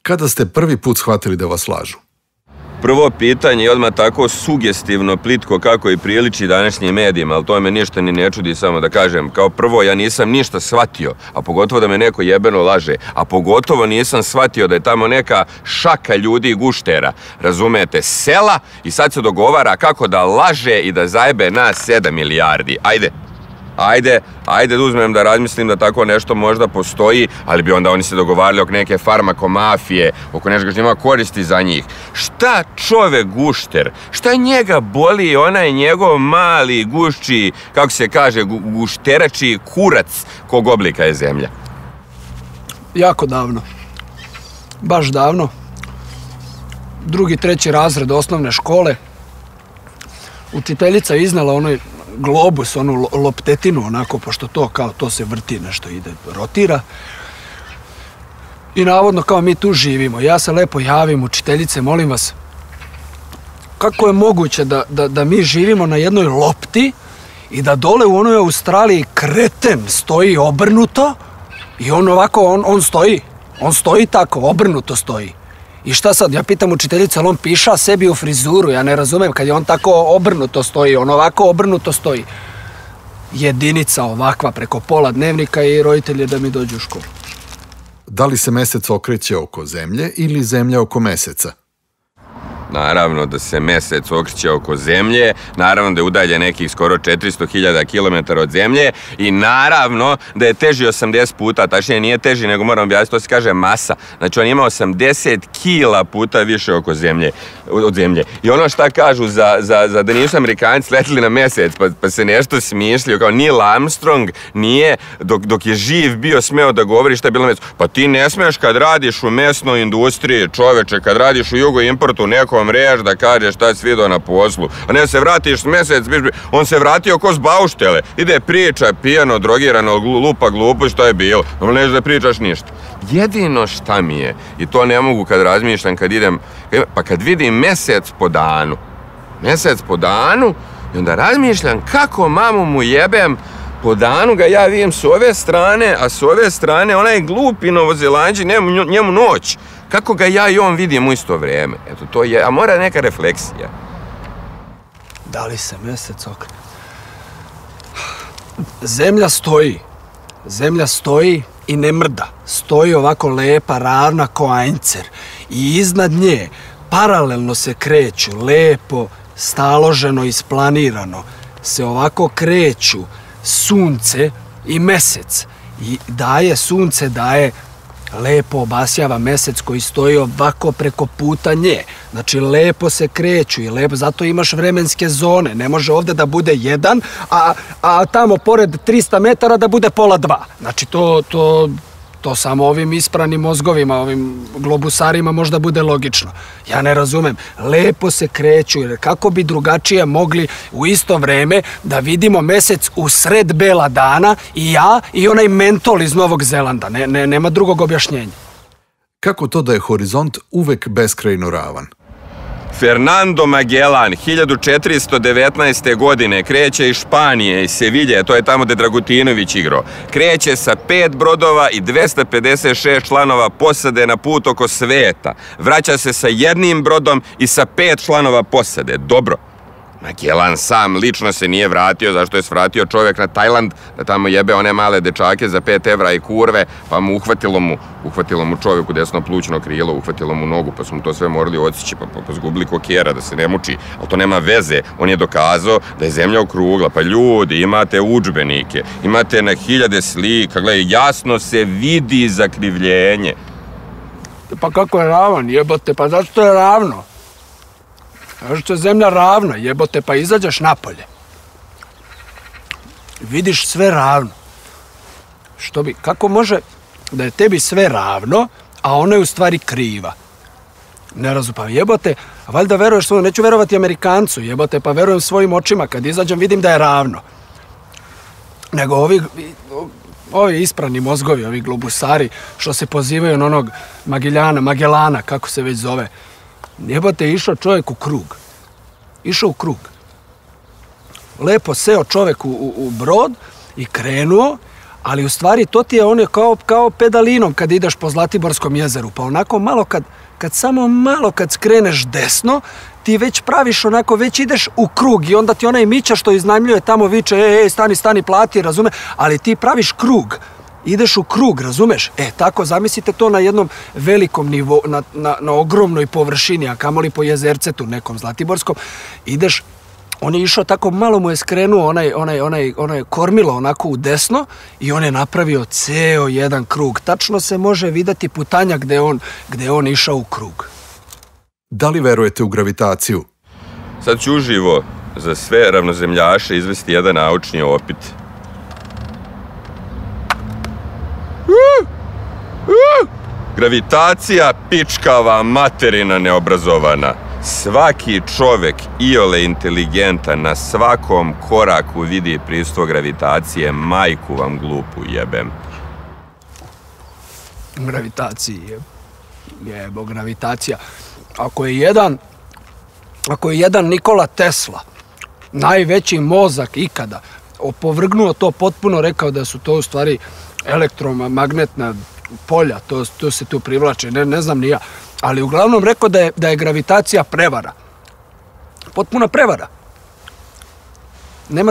Kada ste prvi put shvatili da vas lažu? Prvo pitanje je odmah tako sugestivno, plitko kako i priliči današnjim medijima, ali to me ništa ni ne čudi, samo da kažem. Kao prvo, ja nisam ništa shvatio, a pogotovo da me neko jebeno laže, a pogotovo nisam shvatio da je tamo neka šaka ljudi i guštera, razumete, sela, i sad se dogovara kako da laže i da zajebe nas 7 milijardi. Ajde da uzmem da razmislim da tako nešto možda postoji, ali bi onda oni se dogovarali oko neke farmakomafije, oko nečega što ima koristi za njih. Šta čovek gušter? Šta njega boli onaj njegov mali gušći, kako se kaže, gušterači kurac kog oblika je zemlja? Jako davno. Baš davno. 2., 3. razred osnovne škole. Učiteljica je iznala onoj globus, onu loptetinu, onako, pošto to kao to se vrti, nešto ide, rotira. I navodno kao mi tu živimo. Ja se lepo javim, učiteljice, molim vas, kako je moguće da mi živimo na jednoj lopti i da dole u onoj Australiji kreten stoji obrnuto i on ovako, on stoji tako, obrnuto stoji. I šta sad, ja pitam učiteljicu, ali on piša sebi u frizuru, ja ne razumem, kad je on tako obrnuto stoji, on ovako obrnuto stoji. Jedinica ovakva preko pola dnevnika i roditelje da mi dođu u školu. Da li se mesec okreće oko zemlje ili zemlja oko meseca? Naravno da se mesec okreće oko zemlje, naravno da je udaljen nekih skoro 400.000 km od zemlje i naravno da je teži 80 puta, tačnije nije teži nego moram objasniti, to se kaže masa. Znači on ima 80 kila puta više od zemlje. I ono šta kažu za da nisu Amerikanci letili na mesec pa se nešto smišljaju, kao Neil Armstrong nije dok je živ bio smeo da govori šta je bilo na mesecu. Pa ti ne smeš kad radiš u mesnoj industriji, čoveče, kad radiš u jugo importu nekom rež da kažeš šta si vidio na poslu. A ne se vratiš mesec, on se vratio ko s bauštele. Ide priča, pijano, drogirano, lupa glupo, šta je bilo. No nećeš da pričaš ništa. Jedino šta mi je, i to ne mogu kad razmišljam, kad idem, pa kad vidim mesec po danu, i onda razmišljam kako mamu mu jebem, po danu ga ja vidim s ove strane, a s ove strane onaj glupi Novozelanđi, njemu noć. Kako ga ja i on vidim u isto vrijeme. Eto, to je, a mora neka refleksija. Da li se mesec okreće? Zemlja stoji. Zemlja stoji i ne mrda. Stoji ovako lepa, ravna ko anjcer. I iznad nje paralelno se kreću, lepo, staloženo, isplanirano. Se ovako kreću sunce i mesec. I sunce daje lepo obasjava mesec koji stoji ovako preko puta nje. Znači, lepo se kreću i lepo, zato imaš vremenske zone. Ne može ovdje da bude 1, a tamo pored 300 metara da bude pola 2. Znači, to samo ovim ispranim mozgovima, ovim globusarima možda bude logično. Ja ne razumem. Lepo se kreću, jer kako bi drugačije mogli u isto vreme da vidimo mesec u sred bela dana i ja i onaj mentol iz Novog Zelanda. Nema drugog objašnjenja. Kako to da je horizont uvek beskrajno ravan? Fernando Magellan 1419. godine kreće iz Španije, iz Sevilje, to je tamo gde Dragutinović igrao. Kreće sa 5 brodova i 256 članova posade na put oko sveta. Vraća se sa 1 brodom i sa 5 članova posade. Dobro. Magellan sam lično se nije vratio, zašto je svratio čovjek na Tajland, da tamo jebe one male dečake za 5 evra i kurve, pa mu uhvatilo mu čovjeku desno plućno krilo, uhvatilo mu nogu, pa su mu to sve morali odsjeći, pa zgubili kokjera da se ne muči, ali to nema veze, on je dokazao da je zemlja okrugla, pa ljudi, imate udžbenike, imate na 1000 slika, gledaj, jasno se vidi zakrivljenje. Pa kako je ravan, jebote, pa zašto je ravno? Zašto je zemlja ravna, jebote, pa izađeš napolje. Vidiš sve ravno. Kako može da je tebi sve ravno, a ona je u stvari kriva? Ne razumem, pa jebote, valjda veruješ svojom, neću verovati Amerikancu, jebote, pa verujem svojim očima, kad izađem vidim da je ravno. Nego ovi isprani mozgovi, ovi globusari, što se pozivaju na onog Magellana, kako se već zove. Jebote, išao čovjek u krug. Išao u krug. Lepo seo čovjek u brod i krenuo, Ali u stvari to ti je ono kao pedalinom kad ideš po Zlatiborskom jezeru. Pa onako malo kad skreneš desno, ti već praviš onako, već ideš u krug i onda ti onaj mića što iznajmljuje tamo viče, stani, plati, razume, ali ti praviš krug. Ideš u krug, razumeš? Tako zamislite to na jednom velikom nivou, na ogromnoj površini, a kamoli po jezercetu nekom Zlatiborskom. Ideš, on je išao tako, malo mu je skrenuo onaj kormilo onako u desno i on je napravio ceo jedan krug. Tačno se može videti putanja gde je on išao u krug. Da li verujete u gravitaciju? Sad ću uživo za sve ravnozemljaše izvesti jedan naučni opit. Gravitacija pičkava materina neobrazovana. Svaki čovek iole inteligentan na svakom koraku vidi prisustvo gravitacije, majku vam glupu jebem. Gravitacija. Ako je jedan Nikola Tesla, najveći mozak ikada, opovrgnuo to potpuno, rekao da su to u stvari elektromagnetna polja, to se tu privlače, ne znam ni ja. Ali uglavnom rekao da je gravitacija prevara. Potpuna prevara. Nema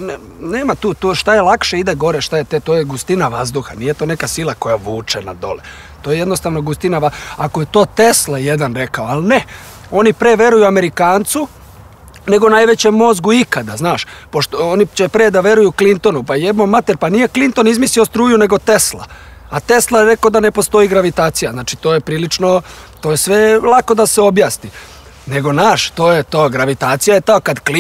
tu, to šta je lakše ide gore, šta je to je gustina vazduha, nije to neka sila koja vuče na dole. To je jednostavno gustina ako je to Tesla jedan rekao, ali ne. Oni pre veruju Amerikancu nego najvećem mozgu ikada, znaš. Pošto oni će pre da veruju Clintonu, pa jebom mater, pa nije Clinton izmislio struju nego Tesla. A Tesla je rekao da ne postoji gravitacija. Znači, to je sve lako da se objasni. Nego gravitacija je to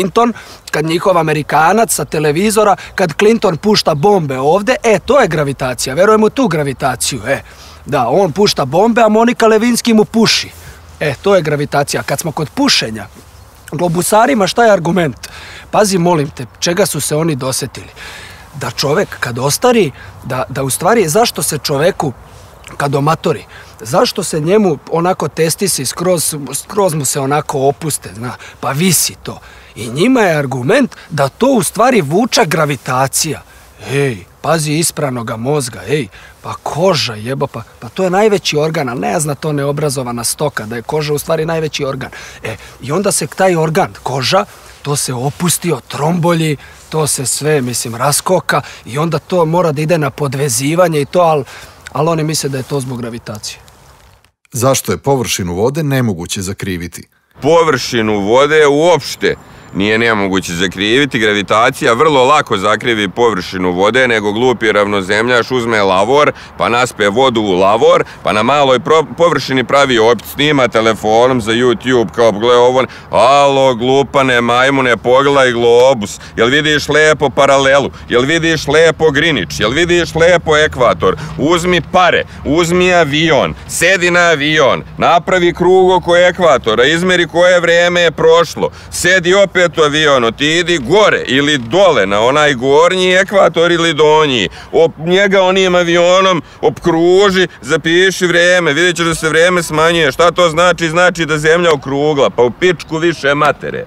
kad njihov Amerikanac sa televizora, kad Clinton pušta bombe ovde, to je gravitacija, verujemo u tu gravitaciju, Da, on pušta bombe, a Monika Levinski mu puši. To je gravitacija. Kad smo kod pušenja, globusarima šta je argument? Pazi, molim te, čega su se oni dosetili? Da čovek kad ostari, da u stvari zašto se čoveku kad omatori, zašto se njemu onako testisi skroz mu se onako opuste, pa visi to. I njima je argument da to u stvari vuča gravitacija. Pazi ispranoga mozga, pa koža jeba, pa to je najveći organ, ali ne zna to neobrazovana stoka, da je koža u stvari najveći organ. I onda se taj organ, koža, to se opustio, trombolji, to se sve, raskoka i onda to mora da ide na podvezivanje i to, ali oni misle da je to zbog gravitacije. Zašto je površinu vode nemoguće zakriviti? Površinu vode uopšte nije nemoguće zakriviti. Gravitacija vrlo lako zakrivi površinu vode, nego glupi ravnozemljaš uzme lavor, pa naspe vodu u lavor, pa na maloj površini pravi opit, snima telefonom za YouTube, kao gle ovo, alo, glupane majmune, pogledaj globus, jel vidiš lepo paralelu, jel vidiš lepo Greenwich, jel vidiš lepo ekvator, uzmi pare, uzmi avion, sedi na avion, napravi krug oko ekvatora, izmeri koje vreme je prošlo, sedi opet u avionu, ti idi gore ili dole na onaj gornji ekvator ili donji, njega onim avionom opkruži, zapiši vreme, vidjet ćeš da se vreme smanjuje. Šta to znači? Znači da zemlja okrugla, pa u pičku više matere.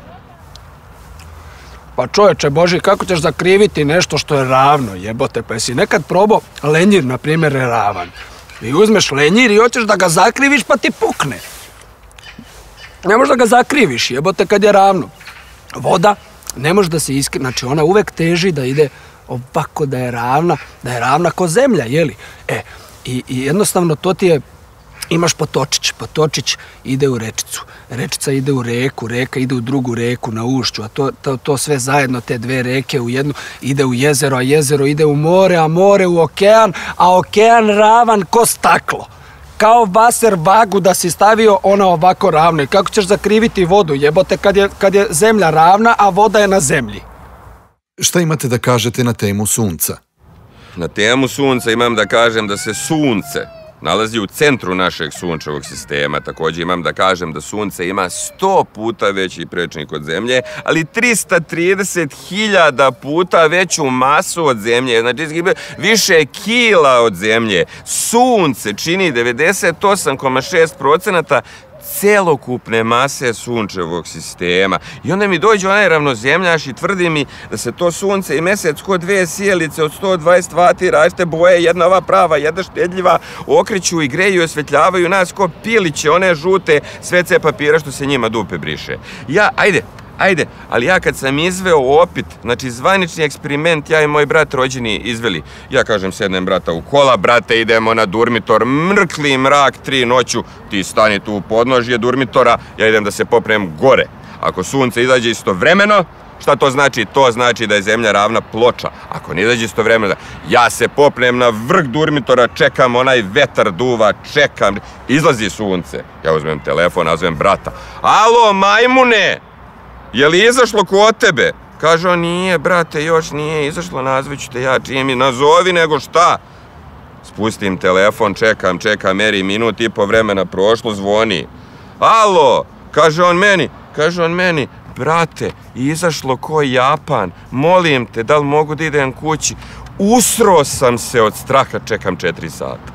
Pa čoveče Boži, kako ćeš zakriviti nešto što je ravno, jebote, pa jesi nekad probao, lenjir, na primjer, je ravan. I uzmeš lenjir i hoćeš da ga zakriviš, pa ti pukne. Ne možeš da ga zakriviš, jebote, kad je ravno. Voda ne može da se iskrivi, znači ona uvek teži da ide ovako, da je ravna ko zemlja, jeli? I jednostavno to ti je, imaš potočić ide u rečicu, rečica ide u reku, reka ide u drugu reku na ušću, a to sve zajedno, te dve reke u jednu, ide u jezero, a jezero ide u more, a more u okean, a okean ravan ko staklo. Kao vaser vagu da si stavio ona ovako ravno. I kako ćeš zakriviti vodu, jebote, kad je zemlja ravna, a voda je na zemlji? Šta imate da kažete na temu sunca? Na temu sunca imam da kažem da se sunce nalazi u centru našeg sunčevog sistema. Također imam da kažem da sunce ima 100 puta veći prečnik od zemlje, ali 330.000 puta veću masu od zemlje. Znači, više kila od zemlje. Sunce čini 98,6% celokupne mase sunčevog sistema. I onda mi dođe onaj ravnozemljaš i tvrdi mi da se to sunce i mesec ko dve sjelice od 120 vati različite boje, jedna ova prava, jedna štedljiva, okreću i greju i osvetljavaju nas ko piliće, one žute svece papira što se njima dupe briše. Ajde, ali ja kad sam izveo opit, znači zvanični eksperiment, ja i moj brat rođeni izveli. Ja kažem, sednem brata u kola, brate, idemo na Durmitor, mrkli mrak 3 noću, ti stani tu u podnožje Durmitora, ja idem da se popnem gore. Ako sunce izađe istovremeno, šta to znači? To znači da je zemlja ravna ploča. Ako ne izađe istovremeno, ja se popnem na vrh Durmitora, čekam, onaj vetar duva, čekam, izlazi sunce. Ja uzmem telefon, nazovem brata. Alo, majmune! Je li izašlo kod tebe? Kaže on, nije, brate, još nije izašlo, nazvaću te ja, čije mi nazovi nego šta. Spustim telefon, čekam, meri minut i po vremena prošlo, zvoni. Alo, kaže on meni, brate, izašlo ko Japan, molim te, da li mogu da idem kući? Usro sam se od straha, čekam 4 sata.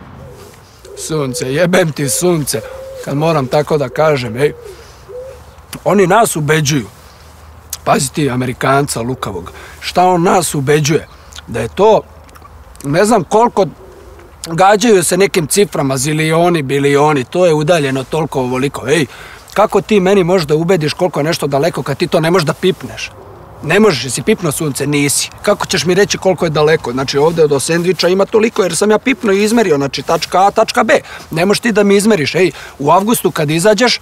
Sunce, jebem ti sunce, kad moram tako da kažem, ej. Oni nas ubeđuju, pazi ti Amerikanca lukavog, šta on nas ubeđuje, da je to, ne znam koliko, gađaju se nekim ciframa, zilioni, bilioni, to je udaljeno toliko ovoliko, ej, kako ti meni možeš da ubediš koliko je nešto daleko kad ti to ne možeš da pipneš? Ne možeš, jesi pipno sunce? Nisi. Kako ćeš mi reći koliko je daleko? Znači ovdje do sendviča ima toliko jer sam ja pipno i izmerio, znači tačka A, tačka B. Ne možeš ti da mi izmeriš, ej, u avgustu kad izađeš,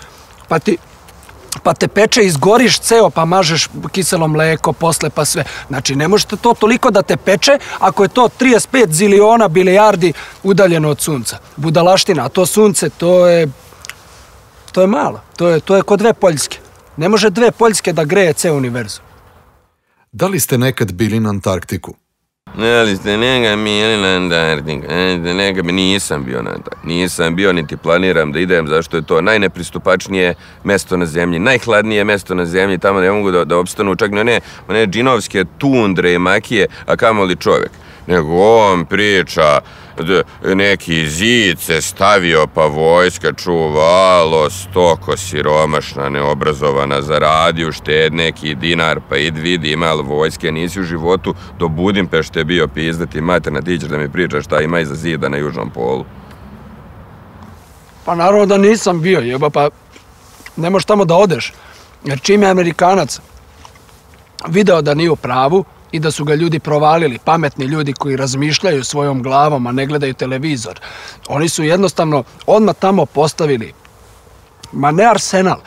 pa te peče, izgoriš ceo, pa mažeš kiselo mleko, posle pa sve. Znači, ne možete to toliko da te peče ako je to 35 ziliona bilijardi udaljeno od sunca. Budalaština, a to sunce, to je malo. To je ko 2 Poljske. Ne može 2 Poljske da greje ceo univerzum. Da li ste nekad bili na Antarktiku? Nisam bio na Antarktiku. Nisam bio, niti planiram da idem, zašto je to najnepristupačnije mesto na zemlji, najhladnije mesto na zemlji, tamo ne mogu da opstanu čak one džinovske tundre i makije, a kamoli čovjek. Nego on priča, neki zid se stavio pa vojska čuvalo, stoko siromašna, neobrazovana, zaradi ušted neki dinar, pa vidi imal vojske, nisi u životu do Budimpešte bio pizdati materna, ti ćeš da mi pričaš šta ima iza zida na južnom polu. Pa naravno da nisam bio, jeba, pa ne možeš tamo da odeš, jer čim je Amerikanac video da nije u pravu, i da su ga ljudi provalili, pametni ljudi koji razmišljaju svojom glavom, a ne gledaju televizor. Oni su jednostavno odmah tamo postavili, ma ne arsenal,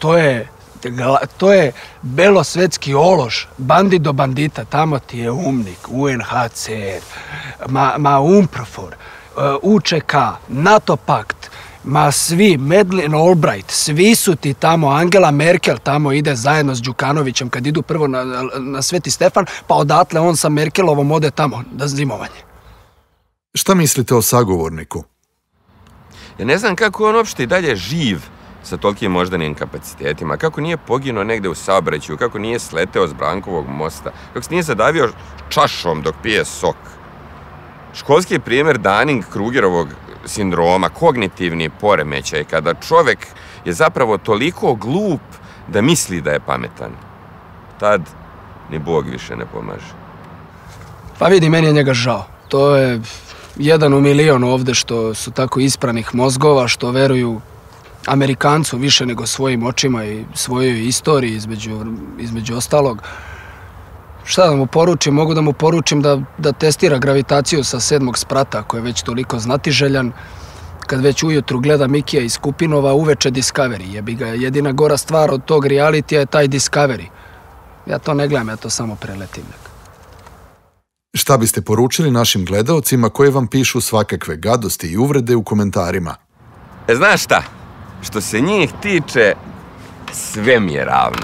to je belosvetski ološ, bandit do bandita, tamo ti je UMNIK, UNHCR, UNPROFOR, UČK, NATO pakt, ma svi, Madeleine Albright, svi su ti tamo, Angela Merkel tamo ide zajedno s Đukanovićem kad idu prvo na Sveti Stefan, pa odatle on sa Merkelovom ode tamo na zimovanje. Šta mislite o sagovorniku? Ja ne znam kako on uopšte i dalje živ sa tolikim moždanim kapacitetima, kako nije poginuo negde u saobraćaju, kako nije sleteo s Brankovog mosta, kako se nije zadavio čašom dok pije sok. Školski primjer Dunning-Krugerovog sindroma, kognitivni poremećaj, kada čovjek je zapravo toliko glup da misli da je pametan. Tad ni Bog više ne pomaže. Pa vidi, meni je njega žao. To je 1 u milion ovde što su tako ispranih mozgova, što veruju Amerikancu više nego svojim očima i svojoj istoriji između ostalog. Šta da mu poručim? Mogu da mu poručim da testira gravitaciju sa 7. sprata, ako je već toliko znatiželjan. Kad već ujutru gleda Mikija iz Kupinova, uveče Discovery. Jebi ga, jedina gora stvar od tog realitija je taj Discovery. Ja to ne gledam, ja to samo preletim. Šta biste poručili našim gledaocima koji vam pišu svakakve gadosti i uvrede u komentarima? Znaš šta? Što se njih tiče, sve mi je ravno.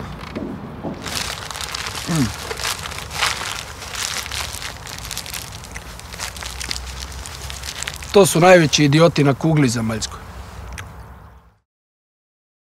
To su najveći idioti na kugli zemaljskoj.